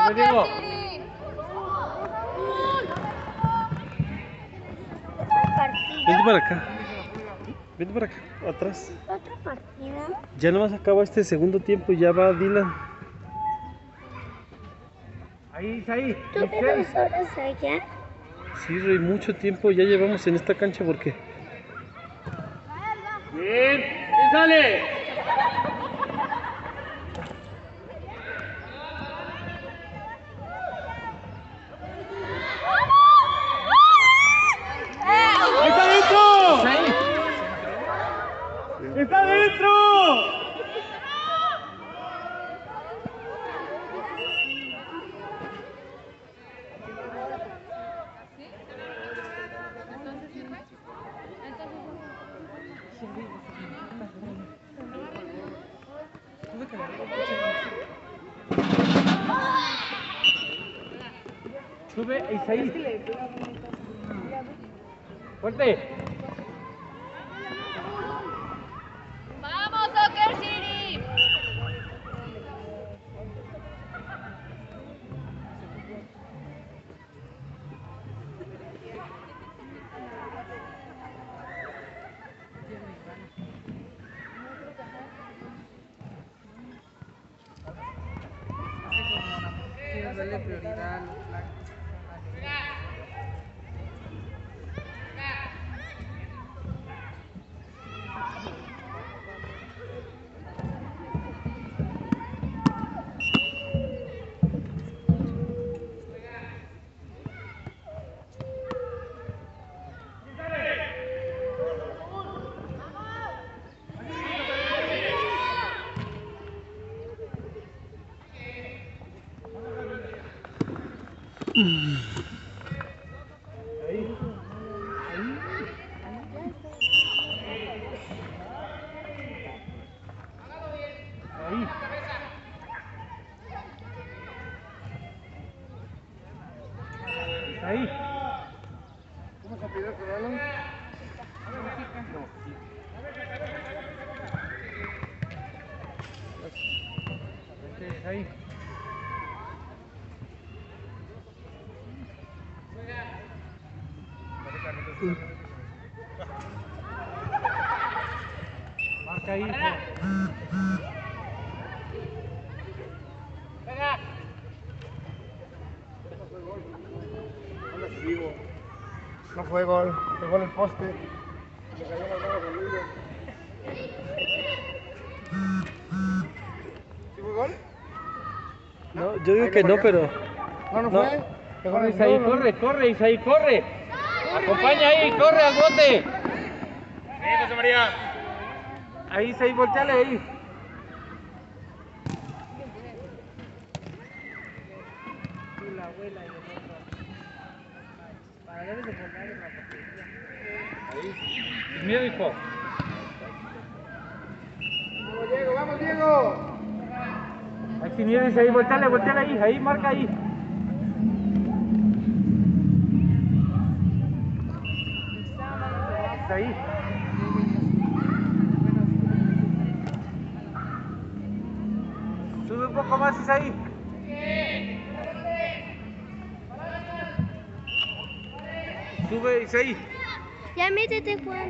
Diego. Vente para acá. Vente para acá, atrás. ¿Otro partido? Ya nomás acaba este segundo tiempo y ya va Dylan. Ahí. ¿Tú de 2 horas allá? Sí, Rey, mucho tiempo ya llevamos en esta cancha porque... Bien, ¿quién sale? ¡Está dentro! ¡Está dentro! Sube, Isaí. Fuerte. ¡Vamos, Soccer City! Quiero darle prioridad a los blancos. Ahí. ¿Cómo se pide ese balón? Ahí. Marca ahí. No fue gol, pegó en el poste. Le cayó las manos conmigo. ¿Sí fue gol? No, yo digo que no, pero... No fue. Pegó en el Isaí, muro. corre, Isaí, corre. Acompaña ahí, corre al bote. Bien, José María. Ahí, Isaí, volteale ahí. Y la abuela y el otro. Para debes de poner en la portería. Ahí. Sin miedo, hijo. Vamos, Diego. Ahí sin miedo, Isaí, volteale ahí. Ahí, marca ahí. Ahí. Sube un poco más, Isaí. Sube, Isaí. Ya métete, Juan.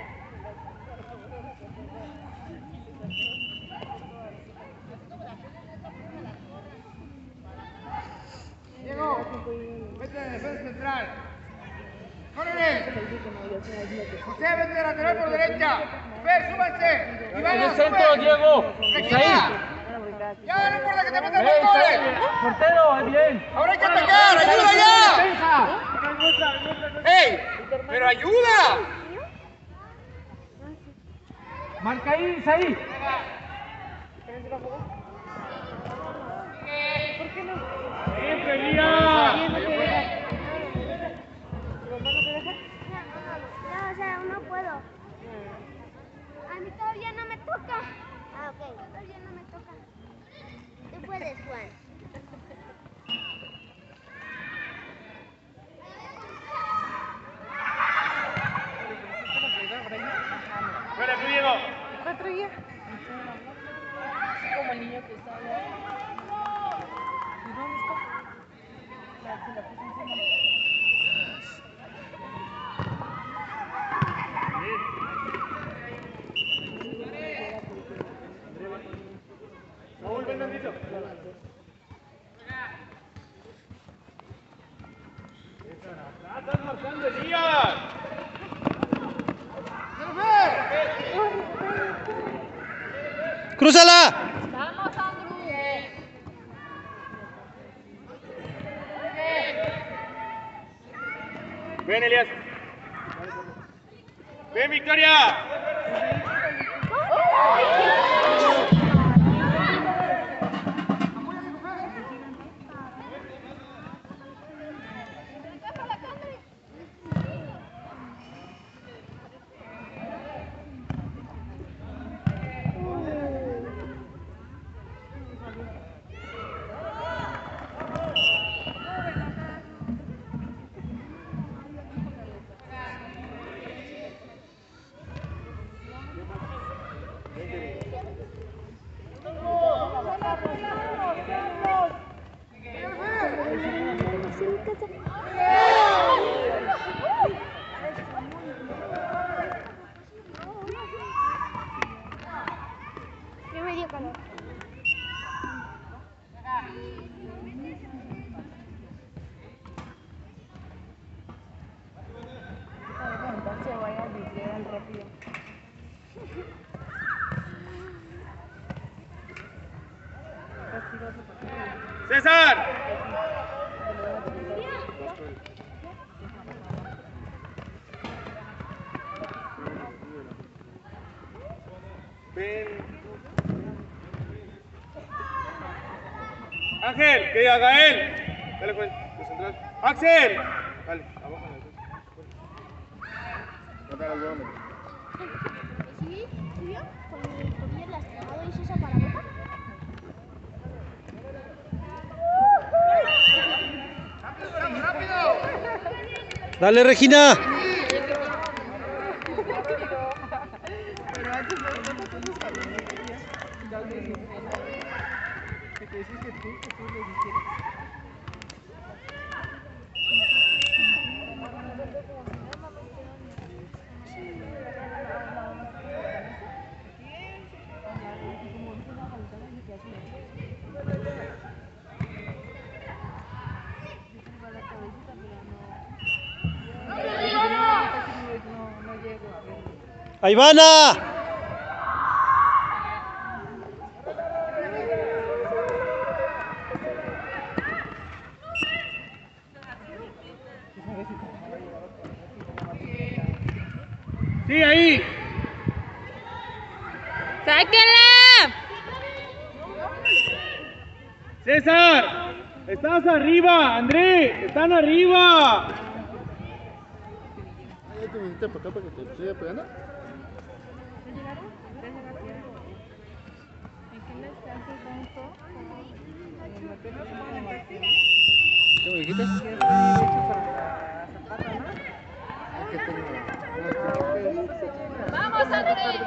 Diego, vete de defensa central. ¡Córrele! José, vete de lateral por derecha. Fer, súbanse. En Iván, el centro, Diego. Isaí. Ya, no importa que te metan más goles. Portero, bien. Ahora hay que atacar. ¡Ayuda ya! ¡Ey! ¡Pero ayuda! Marca ahí, Isaí. ¡Bien, Elías! No, o sea, no puedo. A mí todavía no me toca. Ah, ok. Todavía no me toca. Tú puedes, Juan. Fuera, tú, Diego. ¿Qué traía? Así como el niño que está allá. ¿Y dónde está? Raúl, ven tantito. ¡Estás marcando, Elías! ¡Crúzala! Vamos, Andrew. Ven, Elías. Ven, Victoria. Ya me dio calor. César. Ven. Ángel, que diga Gael. Dale, Juan, de central. Axel. Dale, abajo. ¿Sí? ¿Sí vio? Con el tobillo lastimado hizo esa paradoja. Dale, Regina. ¡Ahí van! Sí, ahí. ¡Sáquenla! César, estás arriba, André, están arriba. ¿Ya te viniste para acá para que te siga pegando? ¿Qué me dijiste? Es que tengo... ¡Vamos, André!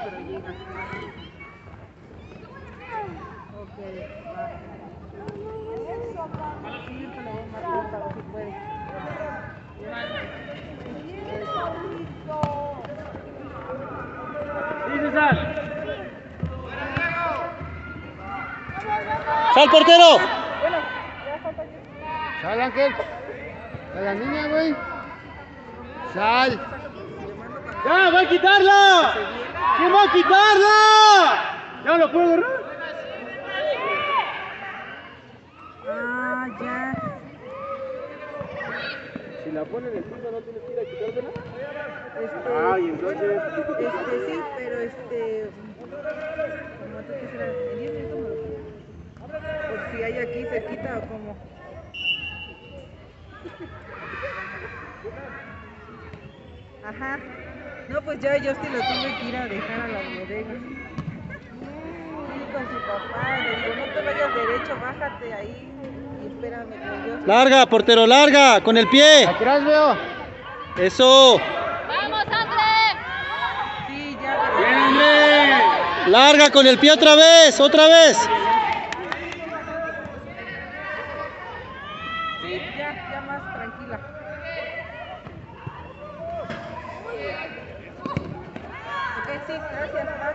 Sí, César. ¡Sal, portero! ¡Sal, Ángel! ¡A la niña, güey! ¡Sal! ¡Ya, va a quitarla! ¿Quién va a quitarla? ¿Ya lo puedo agarrar? Ah, ya. Si la ponen en el piso, ¿no tienes que ir a quitársela? Ay, entonces... sí, pero como tú quisieras, en 10 minutos me lo pongo. Por si hay aquí cerquita o como. Ajá. No, pues ya yo sí lo tuve que ir a dejar a la bodega. Sí, con su papá. Le digo, no te vayas derecho, bájate ahí y espérame con Dios. Larga, portero, larga, con el pie. ¡Atrás, veo! Eso. ¡Vamos, André! Sí, ya. ¡Bien, André! Larga con el pie otra vez, otra vez. Sí, Sí, ya más tranquila. Ok, sí, gracias, Paz.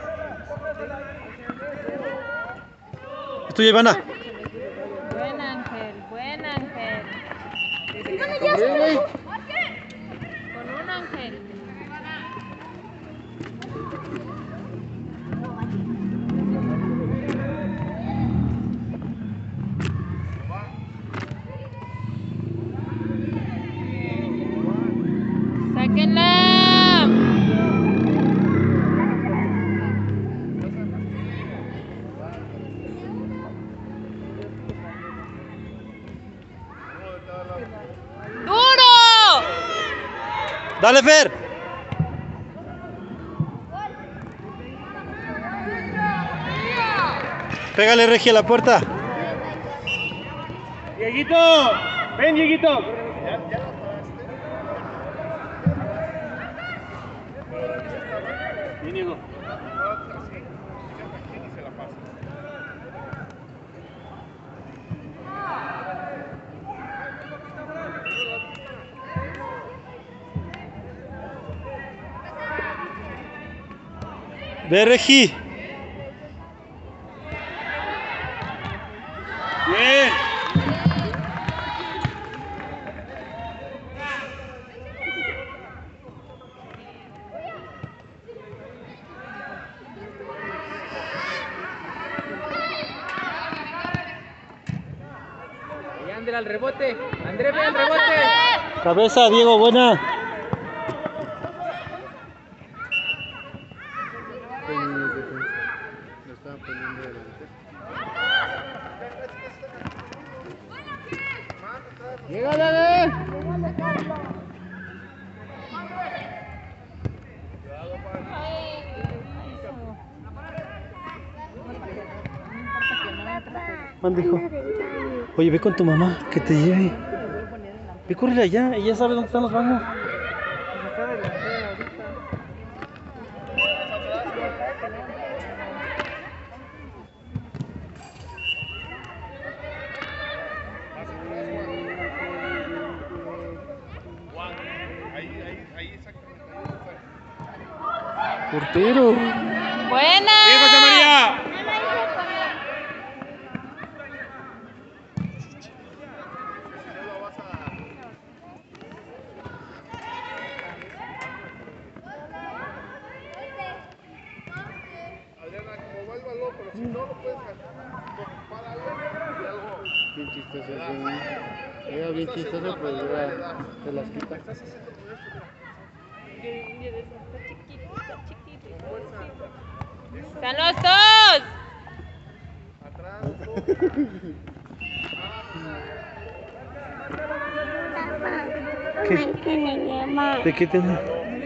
Es tuya, Ivana. Buen Ángel, buen Ángel. Con un Ángel. ¡Sáquenla! ¡Duro! Dale, Fer. Pégale, Regi, a la puerta. Dieguito, ven, Dieguito. Bien, Diego. Ve, Regi. Bien. Ahí André al rebote. André, ve al rebote. Cabeza, Diego, buena. Lo estaban poniendo delante. ¡Llega, Dade! Mande, hijo. Oye, ve con tu mamá, que te lleve. Ve, córrele allá, ella sabe dónde están los baños. Portero. ¡Buena! Bien, José María. Bien chistoso. Era bien chistoso, pues ya se las quita. ¡Están los dos! ¿Qué? ¿De qué tiene?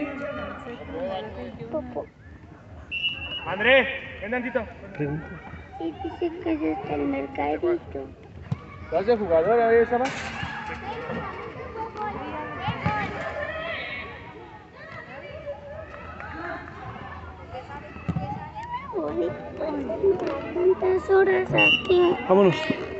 Andrés, ven tantito. Pregunta. Sí, dice que es hasta el mercadito. ¿Vas de jugador ahí, Saba? Uy, pues, tantas horas aquí. Vámonos.